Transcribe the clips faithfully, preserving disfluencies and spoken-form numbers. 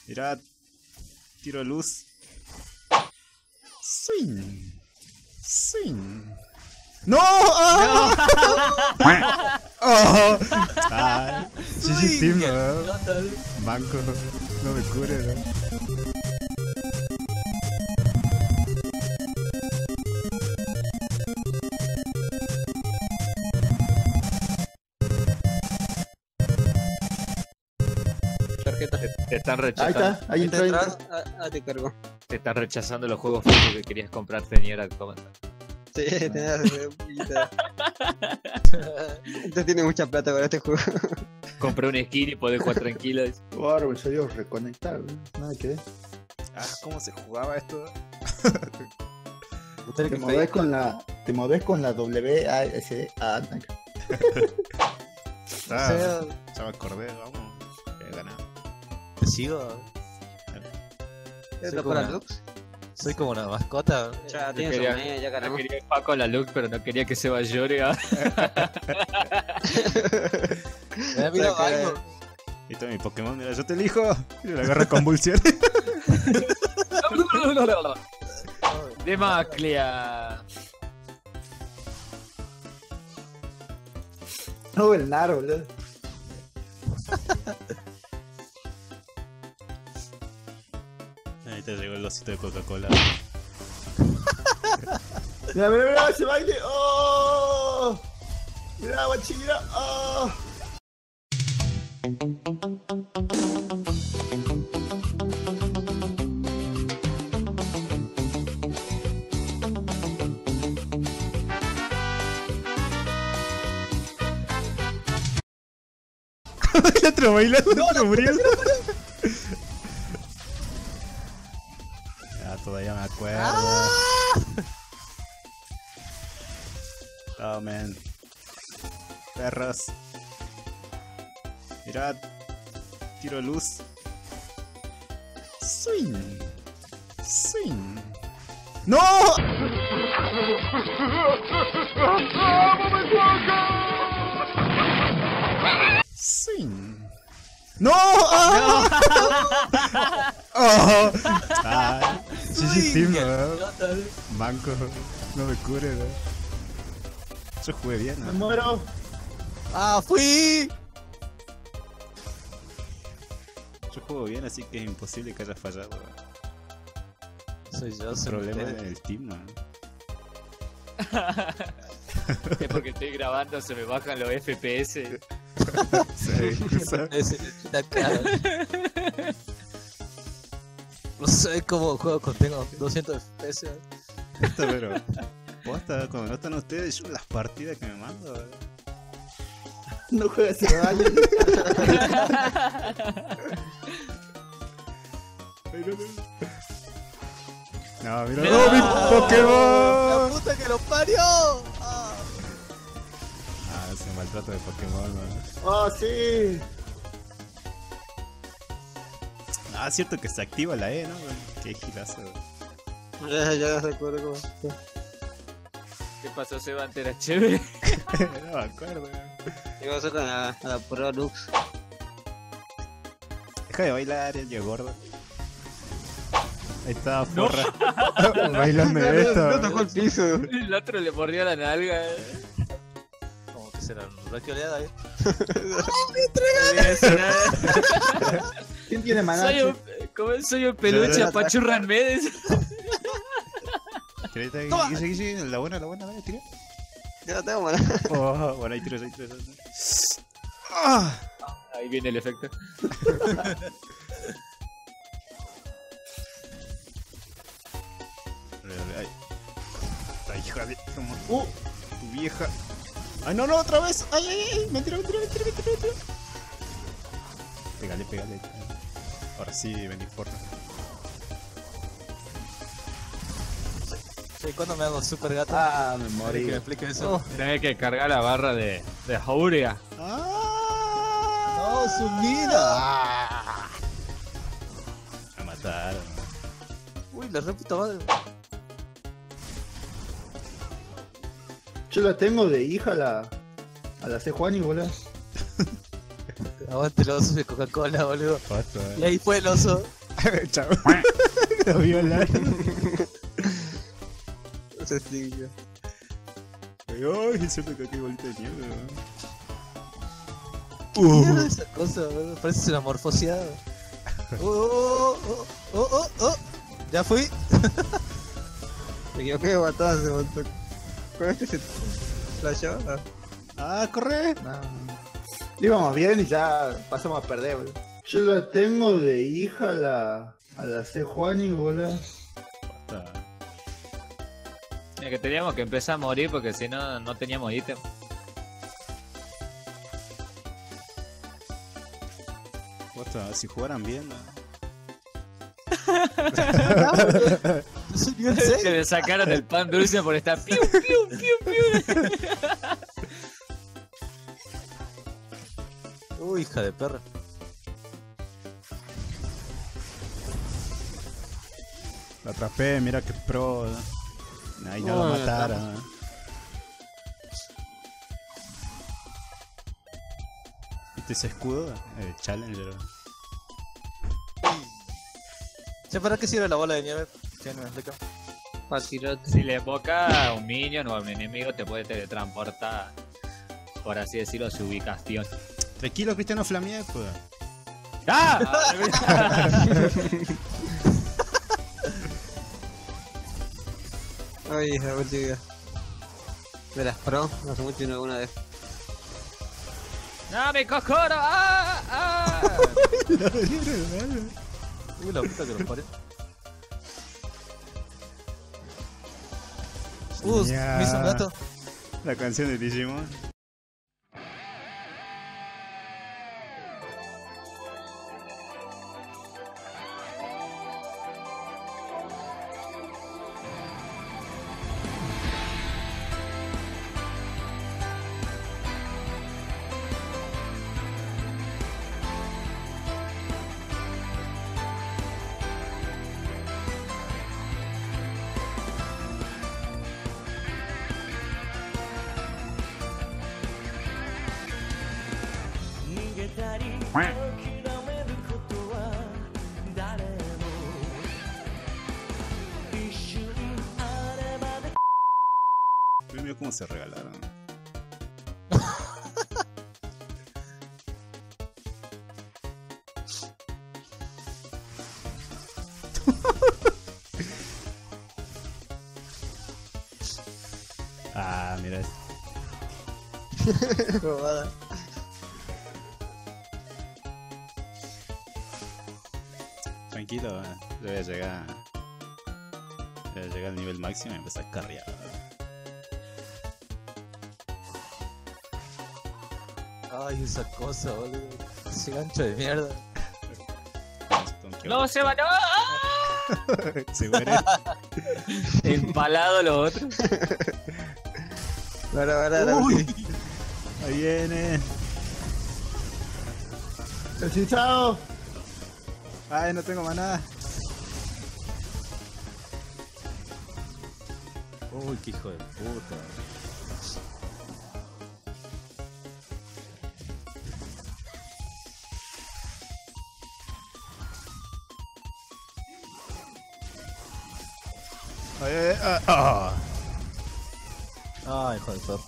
Mirad. Tiro luz. Swing. Swing. ¡No! ¡Ah! ¡No! ¡Oh! ¡Ay! G G Team, ¿no? Banco. No me cure, ¿no? Tarjetas. Te están Ahí rechazando. está, ahí Ahí entra. detrás, entra. ah, ah, te cargo. Te están rechazando los juegos físicos que querías comprarte en Nier Automata. Sí, tenés un poquito. Entonces tiene mucha plata para este juego. Compré un skin y podés jugar tranquilo. Bárbaro, se dio reconectar, ¿no? Nada que ver. Ah, ¿cómo se jugaba esto? Te movés con la, te movés con la W A S A. Ah, ya me acordé, vamos. He ganado. ¿Te sigo? ¿Esto Soy para como- Lux? Soy como una mascota. Ya Yo tiene su quería- media, ya No ganamos. quería ir Paco a la Lux, pero no quería que Seba llore. ¿Ah? Me da miedo algo. Ahí está mi Pokémon, mira, yo te elijo. Y le agarra convulsión. Demaclia. No, el Naro, boludo. Ahí te llegó el vasito de Coca-Cola. Mira, mira, mira, ese baile. ¡Oh! Mira, guachi, mira. ¡Oh! El otro bailando, no, otro muriendo. Ah, todavía me acuerdo. Tomen. Perros. Mirad. Tiro luz. Swing. Swing. ¡No! Swing. ¡No! ¡Ah! ¡Oh! ¡Ay! G G Team, ¿no? Banco. No me cure, ¿no? Yo jugué bien, Me ¿no? muero. ¡Ah, fui! Yo juego bien, así que es imposible que haya fallado. Soy yo, El soy problema ustedes. del team, ¿no? Es porque estoy grabando, se me bajan los F P S. Sí, cosa. Ese- la cara. No sé cómo juego con tengo doscientos F P S. Esto, pero. Posta, cuando no están ustedes, yo las partidas que me mando. ¿eh? No juega ese baile. Ay, no, no. No, mira. No. ¡Oh, mi ¡La Pokémon! puta que lo parió! Ah. Ah, ese maltrato de Pokémon, ¿no? Oh, sí. Ah, es cierto que se activa la E, ¿no? Qué gilazo. Ya, ya recuerdo cómo. ¿Qué pasó, Seba? ¿Antes era chévere? No me acuerdo. ¿Qué vas a hacer con la, a la prueba Lux? Deja de bailar, el gordo. Ahí está, forra. Bailame esto. No tocó el piso. El otro le mordió la nalga. Como que será un raquio oleada, eh. ¿Quién tiene Soy manache? un, ¿cómo es? Soy un peluche, Ya, ya. apachurranme. ¿Querés que sigue, sigue? La buena, la buena, dale, tira. Ya la tengo, mano. Oh, bueno, ahí tiro, ahí tiro. Ah. Ahí viene el efecto. Ay. Ay, hija de. Como. Uh, tu vieja. Ay, no, no, otra vez. Ay, ay, ay. Mentira, mentira, mentira, mentira, mentira. Pégale, pégale. Ahora sí, vení, porra. Sí, ¿cuándo me hago super gato? Ah, me ¿Querés morí. que me explique eso? Tenés que cargar la barra de, de Jauria. Ah. ¡No, su vida! Me mataron. Uy, la re puta madre. Yo la tengo de hija a la. A la C. Juani, boludo. Aguante el oso de Coca-Cola, boludo. Basta. Y ahí fue el oso. Chao. Lo viola. Se extinguió. Ay, es cierto que aquí hay bolita de mierda. ¿Qué mierda es esa cosa, boludo? Parece una morfoseada. Oh, oh, oh, oh, oh, oh. Ya fui. Me equivoqué, guatón, se montó. Con este se flashó. Ah, corre. No. Íbamos bien y ya pasamos a perder, boludo. Yo la tengo de hija a la, a la C. Juani, boludo. Basta. Es que teníamos que empezar a morir porque si no, no teníamos ítem. Basta, si jugaran bien, ¿no? Yo soy nivel Se seis. le sacaron el pan dulce por estar piu, piu, piu, piu. Uy, hija de perra. La atrapé, mira que pro. Ahí no lo No, matara. ¿Viste ese escudo? El Challenger. Che, ¿para qué sirve la bola de nieve? ¿Qué no me explica? Para tirarte. Si le invoca a un minion o a un enemigo te puede teletransportar, por así decirlo, a su ubicación. Tranquilo, Cristiano Flamier, pues. ¡Ah! Ay, esa última. De las pro, no hace mucho y no alguna vez. ¡No, mi cocoro! ¡Ah! ¡Ah! Uy, la puta que los parió. Uh, Ya. me hizo un gato. La canción de Digimon. Mira cómo se regalaron. Ah, mira esto. Robada. Tranquilo, eh. Yo voy a llegar. Voy a llegar al nivel máximo y empezar a carrear. Ay, esa cosa, boludo. Ese gancho de mierda. ¡No, se va! ¡No! Se muere. Empalado los otros. Para, para, la Uy. ulti. Ahí viene. ¡Chao! Ay, no tengo maná. Uy, qué hijo de puta. Ay, ay, ay, ah. Ay, hijo de perro.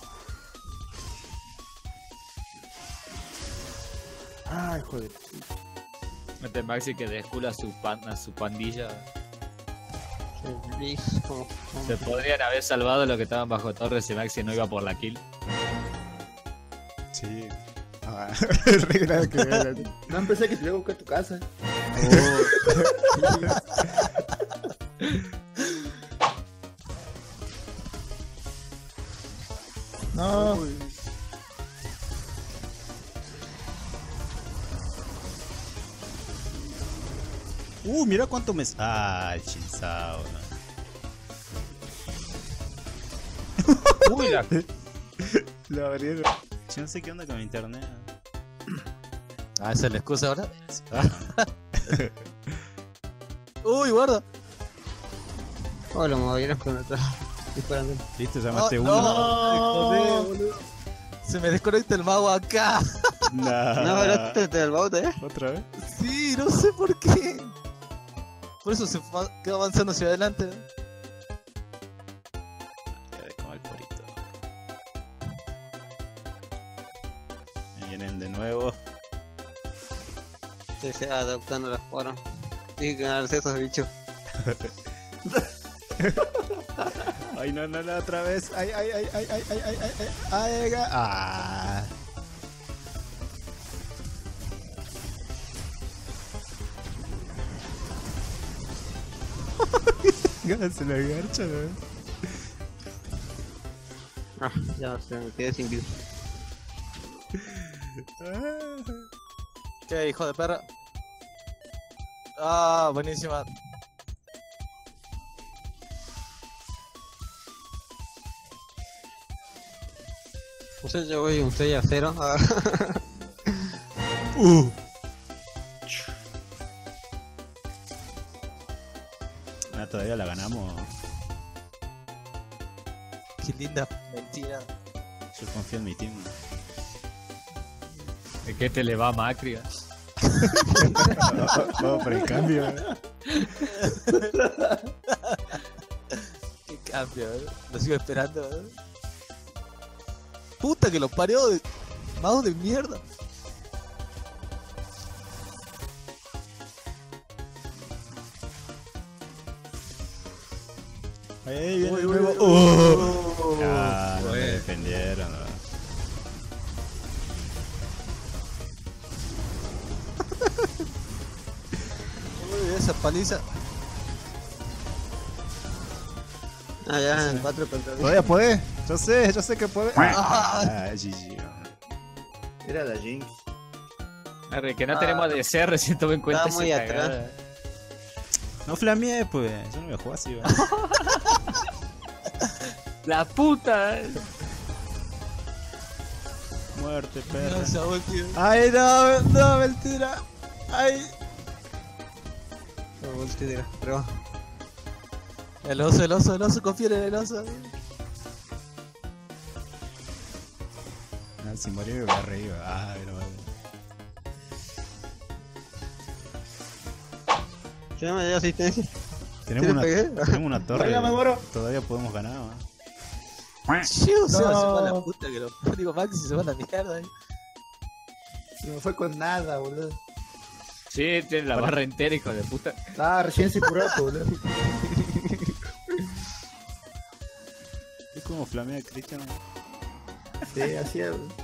Ay, joder. Este Maxi que descula a su, pan, a su pandilla. Feliz, como- como- Se podrían haber salvado los que estaban bajo torre si Maxi no iba por la kill. Sí. Ah, re grave que vea la- No empecé que te voy a buscar a tu casa. No. Uh, mira cuánto me. Ah, chinzao. Uy, la... Lo abrieron. Yo no sé qué onda con mi internet. Ah, ¿esa es la excusa ahora? Uy, guarda. Oh, lo movieron con otra. Disparando. Listo, llamaste Oh, uno. no. Joder, boludo. Se me desconecta el mago acá. Nah. No, ahora te, te el bote, eh. ¿Otra vez? Sí, no sé por qué. Por eso se fa- queda avanzando hacia adelante. Como el porito. Ahí vienen de nuevo. Se se adoptando las formas. Tiene que ganarse esos bichos. Ay, no, no, no, otra vez. Ay, ay, ay, ay, ay, ay, ay, ay, ay, ay, ga- ah. Se la garcha, ¿no? Ah, ya se me quedé sin vida. Ah. ¿Qué, hijo de perra? Ah, buenísima. No sé, yo voy un seis a cero. Ah, Uh. Ah, todavía la ganamos. Qué linda mentira. Yo confío en mi team. ¿De qué te le va a Macri? Vamos por el cambio. Qué cambio, ¿eh? Lo sigo esperando, ¿eh? Puta que lo parió de... Mouse de mierda. Ahí, ahí viene Uy, el uy, nuevo. uy, Uh. uy. Ah, no me Bueno. defendieron. ¿No? Uy, esa paliza. ah, ya en cuatro contra diez. Todavía puede. Yo sé, yo sé que puede. Ah. Ah, G G. Era la Jinx. Arre, que no Ah. tenemos A D C, recién tuve en cuenta Estaba muy esa atrás. cagada. No flameé, pues. Yo no voy a jugar así, ¿verdad? La puta. Muerte, perra. No, esa ulti. Ay, no, no, mentira. Ay. No, ulti de- Pero El oso, el oso, el oso, confía en el oso. Ah, si morí me voy a reír. Ah, pero bueno. yo no me dio asistencia. Tenemos ¿Sí le una, pegué? tenemos una torre. Oiga, me muero. Todavía podemos ganar, ¿no? Chiu, se va No. se va a la puta que lo... Digo, Maxi se va a la mierda. ¿eh? Se me fue con nada, boludo. Sí, tiene la barra entera, hijo de puta. Ah, recién se curó, boludo. Es como flamea Christian. Sí, así es. boludo.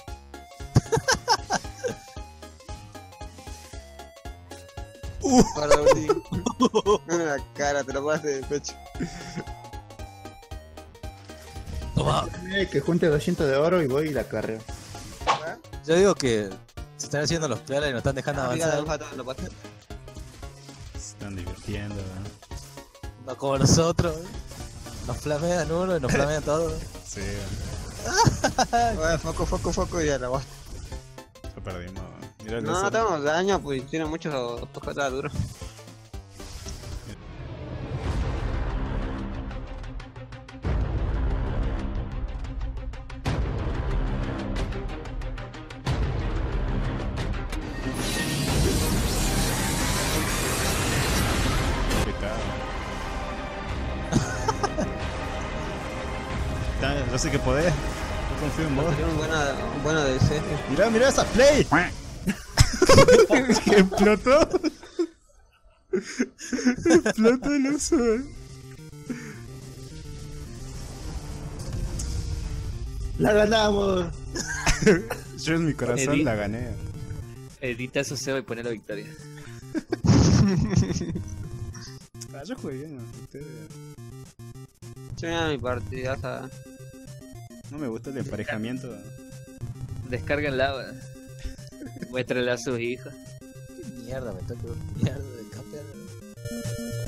Ahora ulti. En la cara, te lo pasé de pecho. Toma. Eh, Que junte doscientos de oro y voy y la carreo. Yo digo que se están haciendo los planes y nos están dejando Arriba de avanzar. un jato, lo pasé. Se están divirtiendo, ¿no? No como nosotros. ¿eh? Nos flamean uno y nos flamean todos. Sí, Bueno, foco, foco, foco y ya la basta. ya perdimos. Mira el No, no oso. tenemos daño, pues tiene muchos pocotas duros. Pecado. Ta- Yo sé que podés. Yo confío en vos. Tiene un buena, un buena D C. Mirá, mirá esa play. Que explotó. Explotó el oso, eh. ¡La ganamos! Yo en mi corazón Edith. la gané. Edita eso Seba y ponelo victoria. Ah, yo jugué bien, ¿no? Ustedes- Yo mira mi partidaza. No me gusta el emparejamiento. Descárguenla, weón. Muéstrenla a sus hijos. Qué mierda, me toca mierda de campeón.